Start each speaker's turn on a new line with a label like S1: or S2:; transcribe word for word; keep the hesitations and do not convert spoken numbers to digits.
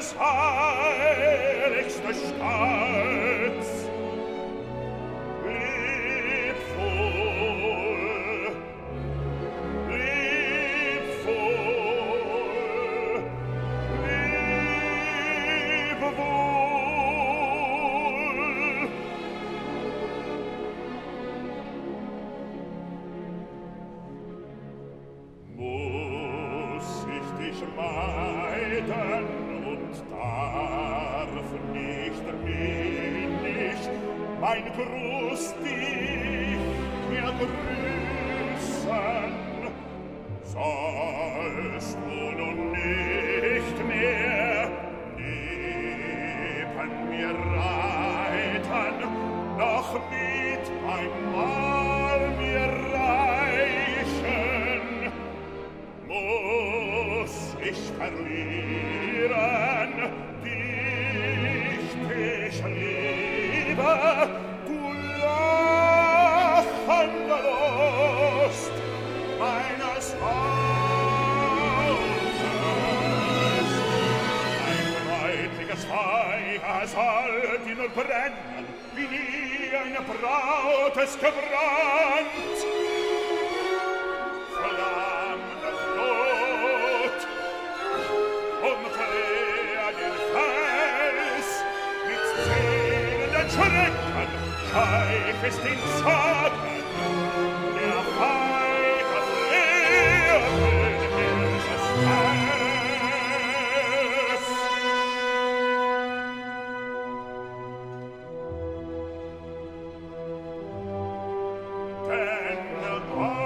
S1: meines heiligster Stolz. Leb wohl, leb wohl, leb wohl. Muss ich dich meiden und darf nicht wenig mein Gruß dich mehr grüßen, sollst du nun nicht mehr neben mir reiten, noch mit beim Mahl mir reichen, muss ich verlieren, dich, dich liebe, du lachende Lust meines Auges. Ein bräutliches Feuer soll dir nur brennen, wie nie eine Braut es gebrannt. Flammende Blut umquer den Fels, mit zählenden Schrecken scheich ist in Zagen, der Feige fliert in dieses Fels. Denn